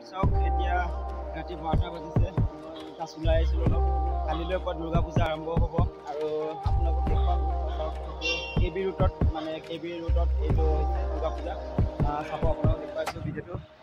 চাওক এতিয়া ৰাতি 12টা বাজিছে ক্লাছ ওলাই আহিছিলোঁ অলপ কালিলৈৰ পৰা দুৰ্গা পূজা আৰম্ভ হ'ব আৰু আপোনালোকক দেখুৱাম চাওক কে বি ৰোডত এইটো হৈছে দুৰ্গা পূজা চাব আপোনালোকক দেখুৱাইছোঁ ভিডিঅ'টো